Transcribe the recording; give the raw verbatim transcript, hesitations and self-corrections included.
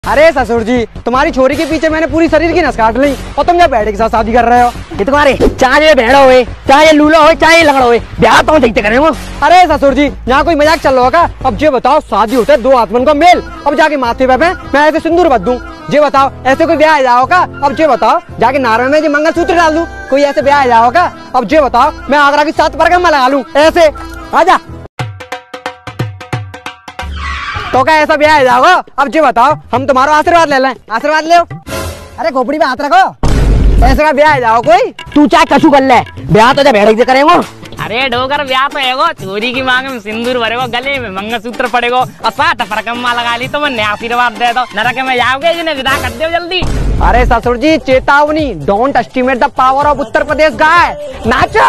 अरे ससुर जी, तुम्हारी छोरी के पीछे मैंने पूरी शरीर की नस काट ली और तुम क्या बेटे के साथ शादी कर रहे हो। ये तुम्हारे चाहे भेड़ा होए, चाहे लूला होए, चाहे लंगड़ा होए, ब्याह तो देखते करें वो। अरे ससुर जी, यहाँ कोई मजाक चल रहा होगा। अब ये बताओ, शादी होता है दो आत्मन का मेल। अब जाके माथे पे मैं ऐसे सिंदूर बद दूं, ये बताओ ऐसे कोई ब्याह जाओगा। अब ये बताओ, जाके नारायण में मंगल सूत्र डाल दूं, कोई ऐसे ब्याह जाओगा। अब ये बताओ, मैं आगरा की सात परगम लगा लूं ऐसे, आजा तो क्या ऐसा ब्याह जाओगा। अब ये बताओ, हम तुम्हारा आशीर्वाद ले लें। आशीर्वाद ले। अरे खोपड़ी पे हाथ रखो, ऐसे का ब्याह जाओ कोई। तू चाहे कछु कर ले, ब्याह तो भेड़े से करेंगे। अरे डोगर ब्याह तो है, चोरी की मांग में सिंदूर भरेगो, गले में मंगलसूत्र पड़ेगो और साथ परकम्मा लगा ली तो मैंने आशीर्वाद दे दो। नरक में जाओगे, जिन्हें विदा कर दो जल्दी। अरे ससुर जी, चेतावनी, don't estimate the power of Uttar Pradesh guy. Nacho.